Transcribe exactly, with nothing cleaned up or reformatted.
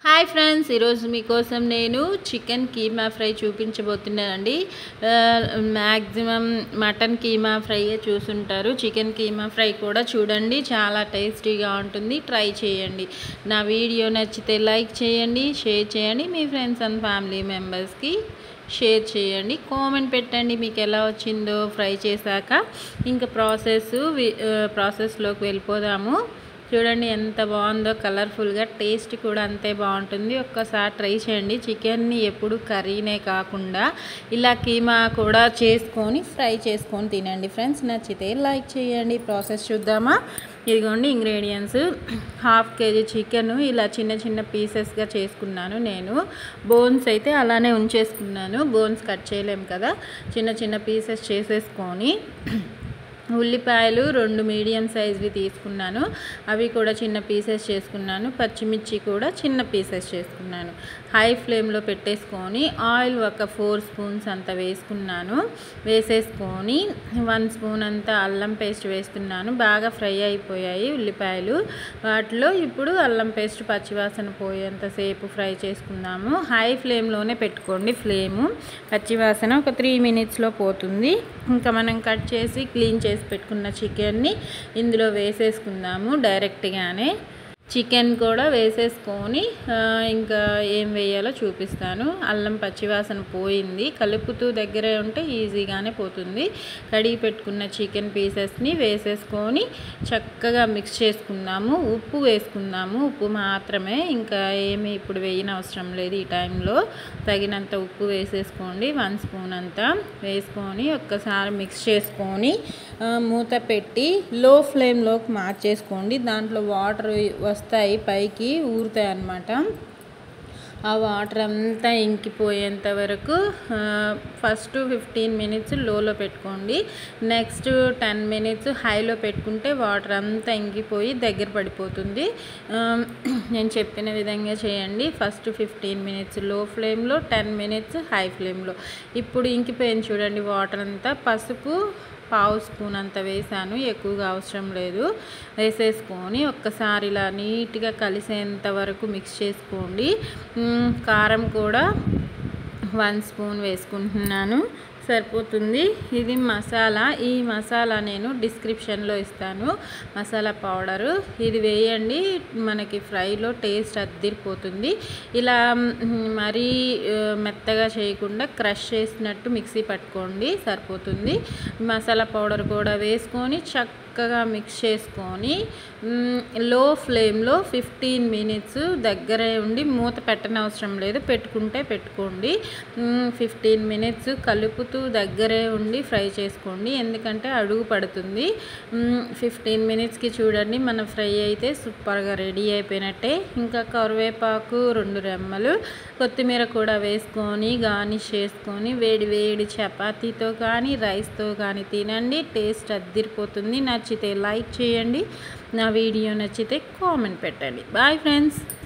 Hi friends, ఈరోజు మీకోసం నేను చికెన్ కీమా ఫ్రై చూపించబోతున్నానండి. మ్యాక్సిమం మటన్ కీమా ఫ్రైయే చూసుంటారు. చికెన్ కీమా ఫ్రై కూడా చూడండి, చాలా టేస్టీగా ఉంటుంది. ట్రై చేయండి. నా వీడియో నచ్చితే లైక్ చేయండి, షేర్ చేయండి, మీ ఫ్రెండ్స్ అండ్ ఫ్యామిలీ మెంబర్స్కి షేర్ చేయండి. కామెంట్ పెట్టండి మీకు ఎలా వచ్చిందో ఫ్రై చేశాక. ఇంకా ప్రాసెస్ ప్రాసెస్లోకి వెళ్ళిపోదాము. చూడండి ఎంత బాగుందో, కలర్ఫుల్గా, టేస్ట్ కూడా అంతే బాగుంటుంది. ఒక్కసారి ట్రై చేయండి. చికెన్ని ఎప్పుడు కర్రీనే కాకుండా ఇలా కీమా కూడా చేసుకొని ఫ్రై చేసుకొని తినండి ఫ్రెండ్స్. నచ్చితే లైక్ చేయండి. ప్రాసెస్ చూద్దామా? ఇదిగోండి ఇంగ్రీడియంట్స్. హాఫ్ కేజీ చికెన్ ఇలా చిన్న చిన్న పీసెస్గా చేసుకున్నాను నేను. బోన్స్ అయితే అలానే ఉంచేసుకున్నాను, బోన్స్ కట్ చేయలేము కదా. చిన్న చిన్న పీసెస్ చేసేసుకొని ఉల్లిపాయలు రెండు మీడియం సైజ్వి తీసుకున్నాను, అవి కూడా చిన్న పీసెస్ చేసుకున్నాను. పచ్చిమిర్చి కూడా చిన్న పీసెస్ చేసుకున్నాను. హై ఫ్లేమ్లో పెట్టేసుకొని ఆయిల్ ఒక ఫోర్ స్పూన్స్ అంత వేసుకున్నాను. వేసేసుకొని వన్ స్పూన్ అంత అల్లం పేస్ట్ వేస్తున్నాను. బాగా ఫ్రై అయిపోయాయి ఉల్లిపాయలు. వాటిలో ఇప్పుడు అల్లం పేస్ట్ పచ్చివాసన పోయేంతసేపు ఫ్రై చేసుకుందాము. హై ఫ్లేమ్లోనే పెట్టుకోండి ఫ్లేము. పచ్చివాసన ఒక త్రీ మినిట్స్లో పోతుంది. ఇంకా మనం కట్ చేసి క్లీన్ చేసి పెట్టుకున్న చికెన్ని ఇందులో వేసేసుకుందాము డైరెక్ట్గానే. చికెన్ కూడా వేసేసుకొని ఇంకా ఏం వేయాలో చూపిస్తాను. అల్లం పచ్చివాసన పోయింది. కలుపుతూ దగ్గరే ఉంటే ఈజీగానే పోతుంది. కడిగి పెట్టుకున్న చికెన్ పీసెస్ని వేసేసుకొని చక్కగా మిక్స్ చేసుకుందాము. ఉప్పు వేసుకుందాము, ఉప్పు మాత్రమే, ఇంకా ఏమి ఇప్పుడు వేయని అవసరం లేదు. ఈ టైంలో తగినంత ఉప్పు వేసేసుకోండి, వన్ స్పూన్ అంతా వేసుకొని ఒక్కసారి మిక్స్ చేసుకొని మూత పెట్టి లో ఫ్లేమ్లోకి మార్చేసుకోండి. దాంట్లో వాటర్ వస్తాయి, పైకి ఊరుతాయి అన్నమాట. ఆ వాటర్ అంతా ఇంకిపోయేంత వరకు ఫస్ట్ ఫిఫ్టీన్ మినిట్స్ లోలో పెట్టుకోండి. నెక్స్ట్ టెన్ మినిట్స్ హైలో పెట్టుకుంటే వాటర్ అంతా ఇంకిపోయి దగ్గర పడిపోతుంది. నేను చెప్పిన విధంగా చేయండి. ఫస్ట్ ఫిఫ్టీన్ మినిట్స్ లో ఫ్లేమ్లో, టెన్ మినిట్స్ హై ఫ్లేమ్లో. ఇప్పుడు ఇంకిపోయింది చూడండి వాటర్ అంతా. పసుపు పావు స్పూన్ అంత వేసాను, ఎక్కువగా అవసరం లేదు. వేసేసుకొని ఒక్కసారి ఇలా నీట్గా కలిసేంత వరకు మిక్స్ చేసుకోండి. కారం కూడా వన్ స్పూన్ వేసుకుంటున్నాను, సరిపోతుంది. ఇది మసాలా. ఈ మసాలా నేను డిస్క్రిప్షన్లో ఇస్తాను, మసాలా పౌడరు. ఇది వేయండి, మనకి ఫ్రైలో టేస్ట్ అద్దిరిపోతుంది. ఇలా మరీ మెత్తగా చేయకుండా క్రష్ చేసినట్టు మిక్సీ పట్టుకోండి, సరిపోతుంది. మసాలా పౌడర్ కూడా వేసుకొని చక్కగా మిక్స్ చేసుకొని లో ఫ్లేమ్లో ఫిఫ్టీన్ మినిట్స్ దగ్గరే ఉండి, మూత పెట్టనవసరం లేదు, పెట్టుకుంటే పెట్టుకోండి. ఫిఫ్టీన్ మినిట్స్ కలుపుతూ దగ్గరే ఉండి ఫ్రై చేసుకోండి, ఎందుకంటే అడుగు పడుతుంది. ఫిఫ్టీన్ మినిట్స్కి చూడండి మన ఫ్రై అయితే సూపర్గా రెడీ అయిపోయినట్టే. ఇంకా కరివేపాకు రెండు రెమ్మలు, కొత్తిమీర కూడా వేసుకొని గార్నిష్ చేసుకొని వేడి వేడి చపాతీతో కానీ రైస్తో కానీ తినండి, టేస్ట్ అద్దిరిపోతుంది. నచ్చితే లైక్ చేయండి, నా వీడియో నచ్చితే కామెంట్ పెట్టండి. Bye friends.